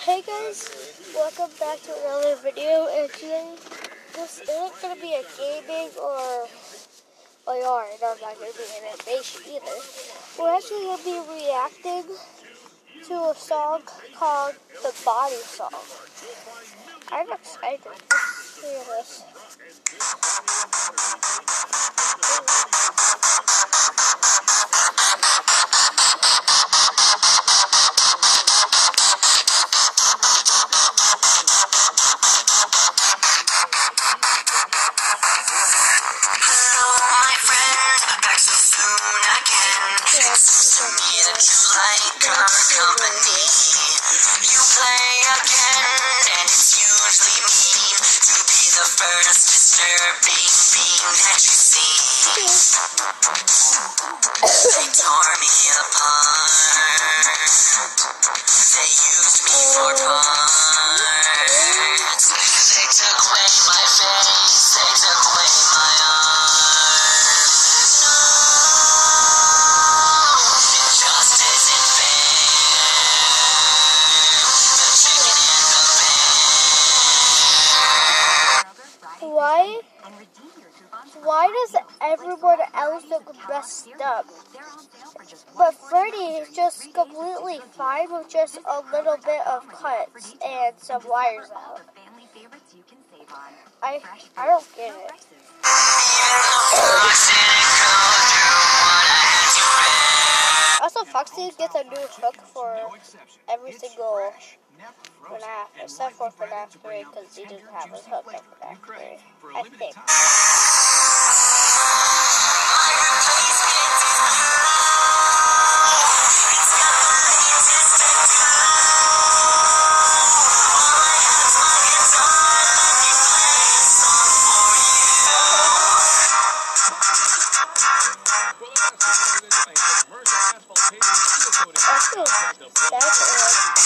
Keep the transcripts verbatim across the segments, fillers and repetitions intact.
Hey guys, welcome back to another video, and today this isn't going to be a gaming or A R, no, it's not going to be an animation either. We're actually going to be reacting to a song called The Body Song. I'm excited. Let's hear this. Company. You play again, and it's usually me to be the first disturbing being that you see. They tore me apart. They used me for parts. They took away my face. They took away my arms. No, it just isn't fair. Why? Why does everyone else look messed up? But Freddy is just completely fine with just a little bit of cuts and some wires out. I I don't get it. Also, Foxy gets a new hook for every single FNAF, except for FNAF three, because he didn't have his hook in FNAF three, I think. That's it.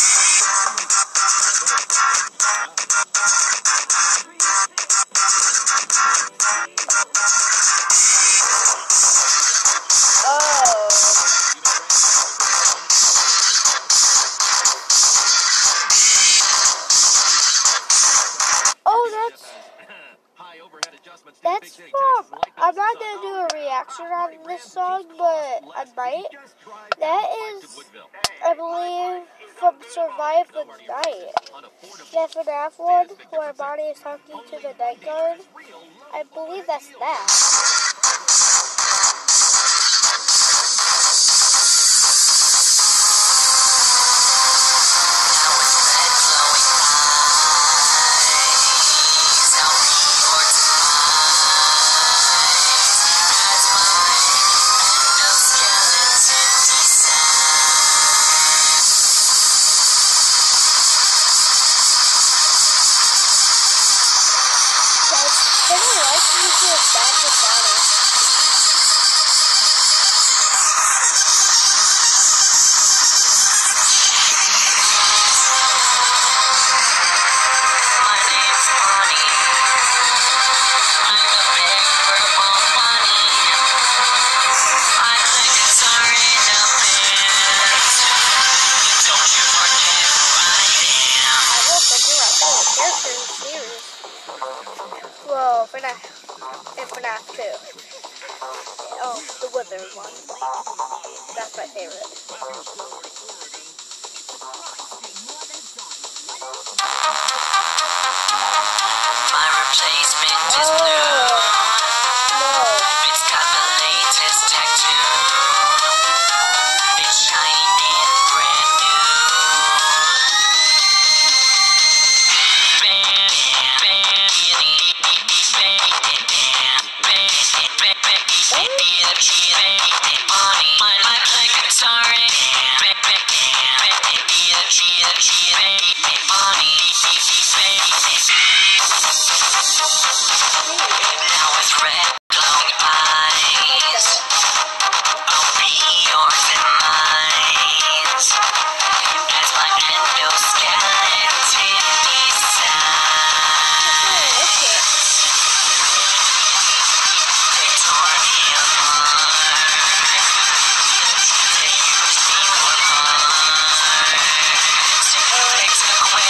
That's from, I'm not going to do a reaction on this song, but I might. That is, I believe, from Survive the Night. That FNAF one, where Bonnie is talking to the night guard. I believe that's that. Well, FNAF, and FNAF two. Oh, the Wither one. That's my favorite. My replacement is oh, blue. No. It's got the latest tattoo. It's shiny and brand new. My life like a sorry. Now with red glowing eyes, I'll be yours and mine. As my endoskeleton decides. They tore me apart. They used me for parts. They took away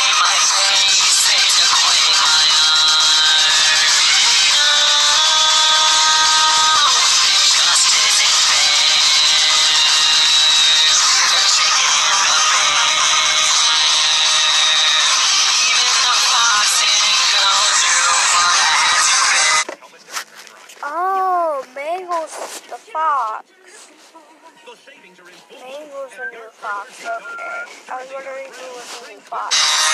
Maine was the new Fox. Okay. I was wondering who was the new Fox.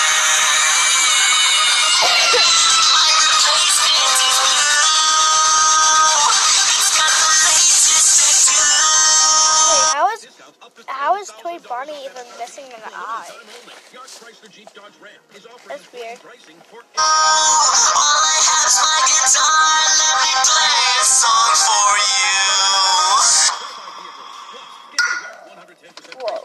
Wait, how is how is Toy Bonnie even missing an eye? That's weird. Whoa.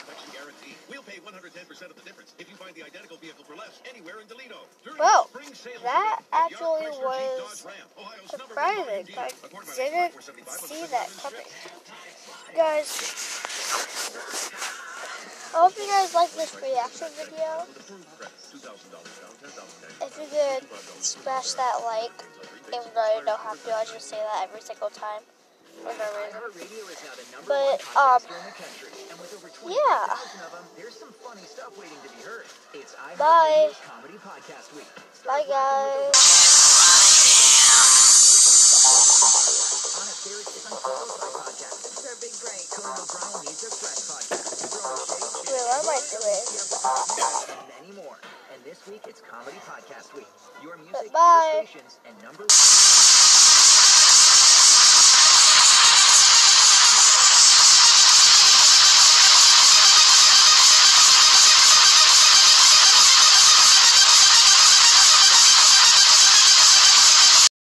Whoa, that actually was surprising. I didn't see that coming. Guys, I hope you guys like this reaction video. If you could smash that like, even though you don't have to, I just say that every single time for no reason. But, um, yeah. Bye. Bye, guys. Wait, what am I doing? And this week it's Comedy Podcast Week. Your music, Bye. your stations, and number